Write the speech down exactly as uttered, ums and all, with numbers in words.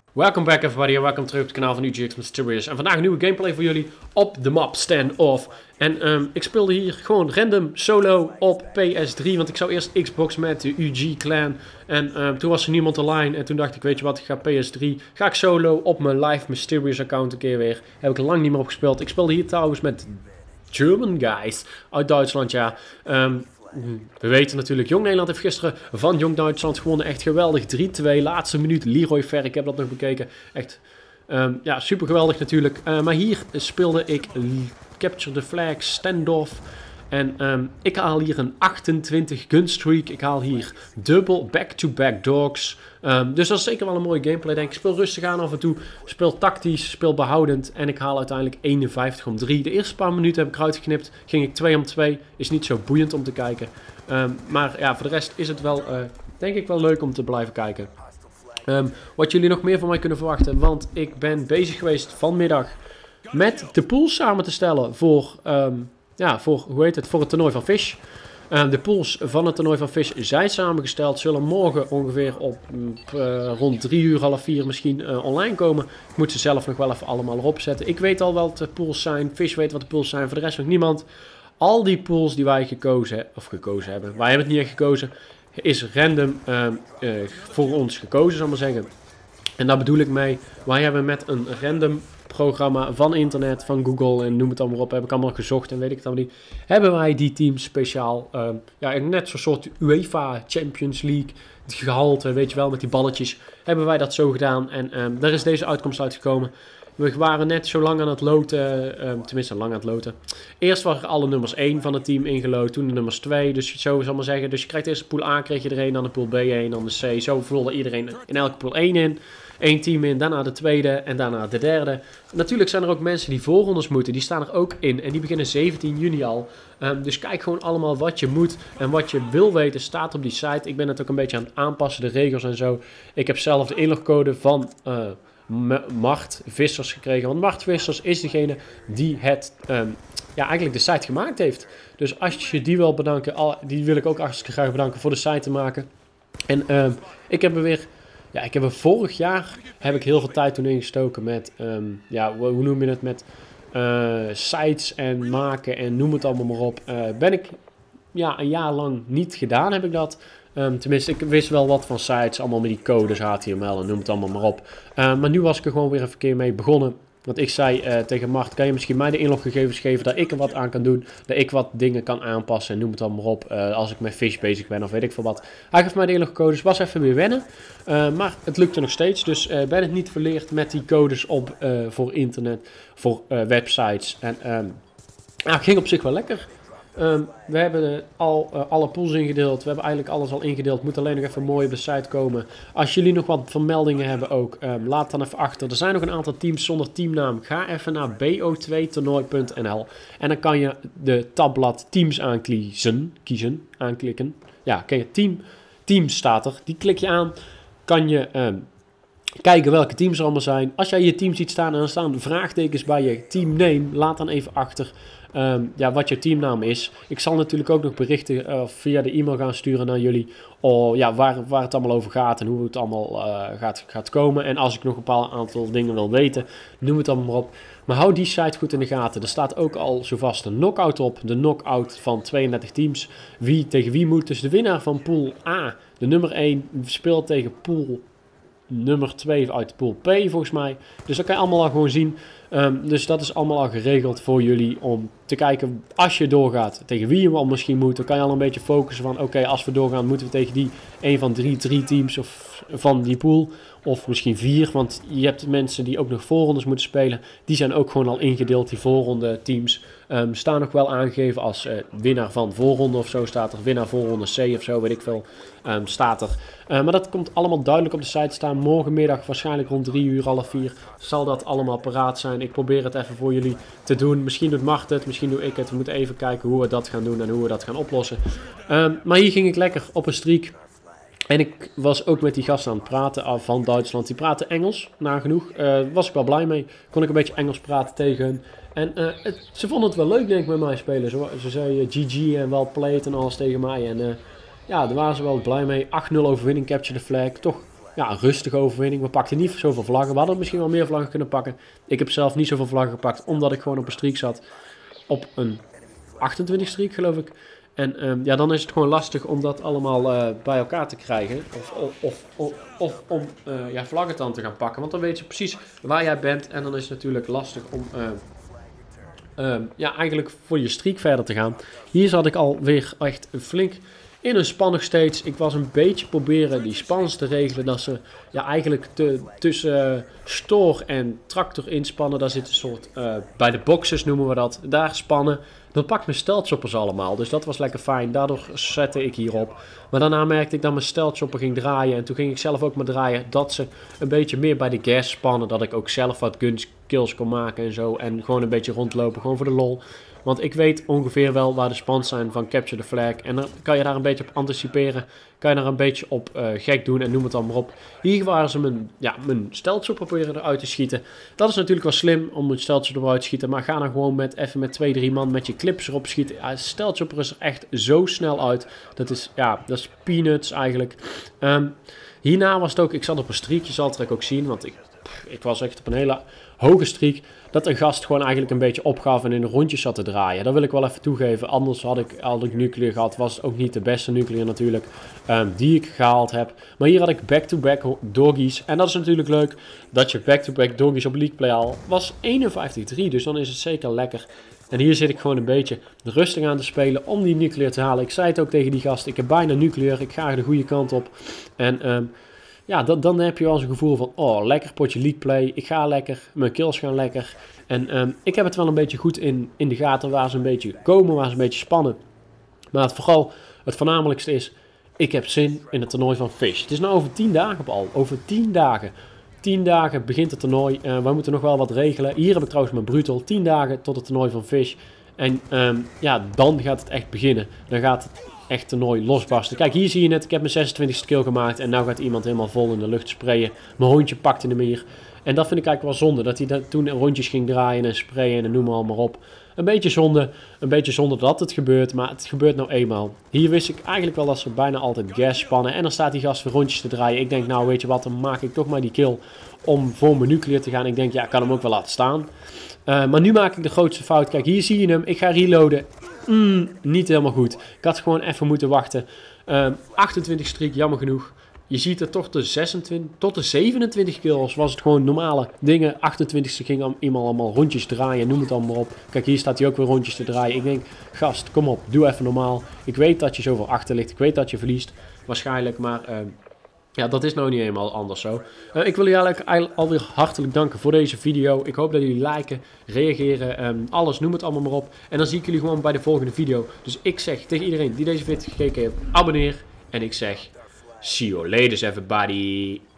Welcome back everybody en welkom terug op het kanaal van U G X Mysterious. En vandaag een nieuwe gameplay voor jullie op de map Standoff. En um, ik speelde hier gewoon random solo op P S drie, want ik zou eerst Xbox met de U G clan. En um, toen was er niemand online en toen dacht ik, weet je wat, ik ga P S drie. Ga ik solo op mijn live Mysterious account een keer weer. Heb ik er lang niet meer op gespeeld. Ik speelde hier trouwens met German guys uit Duitsland, ja. Um, We weten natuurlijk, Jong Nederland heeft gisteren van Jong Duitsland gewonnen. Echt geweldig. drie twee, laatste minuut. Leroy Ver, ik heb dat nog bekeken. Echt, um, ja, super geweldig natuurlijk. Uh, maar hier speelde ik Capture the Flag, Standoff. En um, ik haal hier een achtentwintig gunstreak. Ik haal hier dubbel back-to-back dogs. Um, dus dat is zeker wel een mooie gameplay, denk ik. Ik speel rustig aan af en toe. Speel tactisch, speel behoudend. En ik haal uiteindelijk eenenvijftig om drie. De eerste paar minuten heb ik eruit geknipt. Ging ik twee om twee. Is niet zo boeiend om te kijken. Um, maar ja, voor de rest is het wel, uh, denk ik wel leuk om te blijven kijken. Um, wat jullie nog meer van mij kunnen verwachten. Want ik ben bezig geweest vanmiddag met de pools samen te stellen voor... Um, Ja, voor, hoe heet het, voor het toernooi van Fish. Uh, de pools van het toernooi van Fish zijn samengesteld. Zullen morgen ongeveer op uh, rond drie uur, half vier misschien uh, online komen. Ik moet ze zelf nog wel even allemaal erop zetten. Ik weet al wat de pools zijn. Fish weet wat de pools zijn. Voor de rest nog niemand. Al die pools die wij gekozen, of gekozen hebben. Wij hebben het niet echt gekozen. Is random uh, uh, voor ons gekozen, zal ik maar zeggen. En daar bedoel ik mee. Wij hebben met een random programma van internet, van Google en noem het allemaal op, heb ik allemaal gezocht en weet ik het allemaal niet. Hebben wij die teams speciaal, uh, ja, net zo'n soort UEFA Champions League gehalte, weet je wel, met die balletjes, hebben wij dat zo gedaan en um, daar is deze uitkomst uitgekomen. We waren net zo lang aan het loten, um, tenminste lang aan het loten. Eerst waren alle nummers één van het team ingelood, toen de nummers twee, dus zo zal maar zeggen. Dus je krijgt eerst de pool A, kreeg je er één, dan de pool B één, dan de C. Zo vulde iedereen in elke pool één in. Eén team in, daarna de tweede en daarna de derde. Natuurlijk zijn er ook mensen die voorrondes moeten, die staan er ook in. En die beginnen zeventien juni al. Um, dus kijk gewoon allemaal wat je moet en wat je wil weten staat op die site. Ik ben het ook een beetje aan het aanpassen, de regels en zo. Ik heb zelf de inlogcode van... Uh, Mart Vissers gekregen. Want Mart Vissers is degene die het, um, ja, eigenlijk de site gemaakt heeft. Dus als je die wil bedanken, al, die wil ik ook hartstikke graag bedanken voor de site te maken. En um, ik heb er weer, ja, ik heb er vorig jaar heb ik heel veel tijd toen ingestoken met, um, ja, hoe noem je het, met uh, sites en maken en noem het allemaal maar op. Uh, ben ik, ja, een jaar lang niet gedaan heb ik dat. Um, tenminste, ik wist wel wat van sites, allemaal met die codes, H T M L en noem het allemaal maar op. Uh, maar nu was ik er gewoon weer even een keer mee begonnen. Want ik zei uh, tegen Mart, kan je misschien mij de inloggegevens geven dat ik er wat aan kan doen? Dat ik wat dingen kan aanpassen en noem het allemaal maar op. Uh, als ik met Fish bezig ben of weet ik veel wat. Hij gaf mij de inlogcodes, was even weer wennen. Uh, maar het lukte nog steeds, dus uh, ben het niet verleerd met die codes op uh, voor internet, voor uh, websites. En um, ja, het ging op zich wel lekker. Um, we hebben al uh, alle pools ingedeeld. We hebben eigenlijk alles al ingedeeld. Moet alleen nog even mooi op de site komen. Als jullie nog wat vermeldingen hebben ook, um, laat dan even achter. Er zijn nog een aantal teams zonder teamnaam. Ga even naar b o twee toernooi punt n l en dan kan je de tabblad teams aankiezen. Kiezen, aanklikken. Ja, kan je team, teams staat er. Die klik je aan. Kan je um, kijken welke teams er allemaal zijn. Als jij je team ziet staan en er staan vraagtekens bij je teamname, laat dan even achter. Um, ja, wat je teamnaam is. Ik zal natuurlijk ook nog berichten uh, via de e-mail gaan sturen naar jullie. Oh, ja, waar, waar het allemaal over gaat en hoe het allemaal uh, gaat, gaat komen. En als ik nog een paar aantal dingen wil weten, noem het allemaal maar op. Maar hou die site goed in de gaten. Er staat ook al zo vast een knockout op. De knockout van tweeëndertig teams. Wie tegen wie moet. Dus de winnaar van pool A, de nummer één, speelt tegen pool nummer twee uit pool P volgens mij. Dus dat kan je allemaal al gewoon zien. Um, dus dat is allemaal al geregeld voor jullie om te kijken als je doorgaat tegen wie je al misschien moet. Dan kan je al een beetje focussen van oké, okay, als we doorgaan moeten we tegen die een van drie, drie teams of van die pool. Of misschien vier, want je hebt mensen die ook nog voorrondes moeten spelen. Die zijn ook gewoon al ingedeeld, die voorronde teams. Um, staan nog wel aangegeven als uh, winnaar van voorronde of zo staat er. Winnaar voorronde C of zo, weet ik veel, um, staat er. Uh, maar dat komt allemaal duidelijk op de site staan. Morgenmiddag, waarschijnlijk rond drie uur, half vier, zal dat allemaal paraat zijn. Ik probeer het even voor jullie te doen. Misschien doet Mart het, misschien doe ik het. We moeten even kijken hoe we dat gaan doen en hoe we dat gaan oplossen. Um, maar hier ging ik lekker op een streak. En ik was ook met die gasten aan het praten van Duitsland. Die praten Engels, nagenoeg. Daar uh, was ik wel blij mee. Kon ik een beetje Engels praten tegen hun. En uh, het, ze vonden het wel leuk, denk ik, met mij spelen. Ze, ze zeiden G G en wel played en alles tegen mij. En uh, ja, daar waren ze wel blij mee. acht nul overwinning, Capture the Flag. Toch, ja, een rustige overwinning. We pakten niet zoveel vlaggen. We hadden misschien wel meer vlaggen kunnen pakken. Ik heb zelf niet zoveel vlaggen gepakt, omdat ik gewoon op een streak zat. Op een achtentwintig streak, geloof ik. En um, ja, dan is het gewoon lastig om dat allemaal uh, bij elkaar te krijgen. Of, of, of, of, of om uh, ja, vlaggen dan te gaan pakken. Want dan weet je precies waar jij bent. En dan is het natuurlijk lastig om uh, uh, ja, eigenlijk voor je streak verder te gaan. Hier zat ik alweer echt flink in een span nog steeds. Ik was een beetje proberen die spans te regelen. Dat ze ja, eigenlijk te, tussen uh, stoor en tractor inspannen. Daar zit een soort, uh, bij de boxes noemen we dat. Daar spannen. Dat pakt mijn stelchoppers allemaal. Dus dat was lekker fijn. Daardoor zette ik hierop. Maar daarna merkte ik dat mijn stelchopper ging draaien. En toen ging ik zelf ook maar draaien. Dat ze een beetje meer bij de gas spannen. Dat ik ook zelf wat guns kills kon maken en zo. En gewoon een beetje rondlopen. Gewoon voor de lol. Want ik weet ongeveer wel waar de spans zijn van Capture the Flag. En dan kan je daar een beetje op anticiperen. Kan je daar een beetje op uh, gek doen en noem het dan maar op. Hier waren ze mijn, ja, mijn steltchopper proberen eruit te schieten. Dat is natuurlijk wel slim om een steltchopper eruit te schieten. Maar ga dan gewoon met, even met twee, drie man met je clips erop schieten. Ja, steltchopper is er echt zo snel uit. Dat is, ja, dat is peanuts eigenlijk. Um, hierna was het ook, ik zat op een streak. Je zal het er ook zien, want ik, pff, ik was echt op een hele hoge streak. Dat een gast gewoon eigenlijk een beetje opgaf en in de rondjes zat te draaien. Dat wil ik wel even toegeven. Anders had ik, had ik nuclear gehad. Was het ook niet de beste nuclear natuurlijk. Um, die ik gehaald heb. Maar hier had ik back-to-back doggies. En dat is natuurlijk leuk. Dat je back-to-back doggies op League Play al was eenenvijftig drie. Dus dan is het zeker lekker. En hier zit ik gewoon een beetje rustig aan te spelen om die nuclear te halen. Ik zei het ook tegen die gast. Ik heb bijna nuclear. Ik ga er de goede kant op. En Um, ja, dan, dan heb je wel eens een gevoel van, oh, lekker potje League Play. Ik ga lekker, mijn kills gaan lekker. En um, ik heb het wel een beetje goed in, in de gaten waar ze een beetje komen, waar ze een beetje spannen. Maar het vooral, het voornamelijkste is, ik heb zin in het toernooi van Fish. Het is nu over tien dagen al, over tien dagen. tien dagen begint het toernooi. Uh, we moeten nog wel wat regelen. Hier heb ik trouwens mijn Brutal. tien dagen tot het toernooi van Fish. En um, ja, dan gaat het echt beginnen. Dan gaat het echt toernooi losbarsten. Kijk, hier zie je het. Ik heb mijn zesentwintigste kill gemaakt. En nu gaat iemand helemaal vol in de lucht sprayen. Mijn hondje pakte hem hier. En dat vind ik eigenlijk wel zonde. Dat hij dat toen rondjes ging draaien en sprayen en noem maar allemaal op. Een beetje zonde. Een beetje zonde dat het gebeurt. Maar het gebeurt nou eenmaal. Hier wist ik eigenlijk wel dat ze bijna altijd gas spannen. En dan staat die gast weer rondjes te draaien. Ik denk, nou weet je wat, dan maak ik toch maar die kill om voor mijn nuclear te gaan. Ik denk, ja, ik kan hem ook wel laten staan. Uh, maar nu maak ik de grootste fout. Kijk, hier zie je hem. Ik ga reloaden. Mm, niet helemaal goed. Ik had gewoon even moeten wachten. Uh, achtentwintig streak, jammer genoeg. Je ziet het toch de zesentwintig tot de zevenentwintig kills was het gewoon normale dingen. achtentwintigste ging iemand allemaal rondjes draaien, noem het allemaal op. Kijk, hier staat hij ook weer rondjes te draaien. Ik denk, gast, kom op, doe even normaal. Ik weet dat je zoveel achter ligt. Ik weet dat je verliest, waarschijnlijk. Maar uh, ja, dat is nou niet eenmaal anders zo. Uh, ik wil jullie eigenlijk alweer hartelijk danken voor deze video. Ik hoop dat jullie liken, reageren, um, alles, noem het allemaal maar op. En dan zie ik jullie gewoon bij de volgende video. Dus ik zeg tegen iedereen die deze video gekeken heeft, abonneer. En ik zeg, see you later everybody.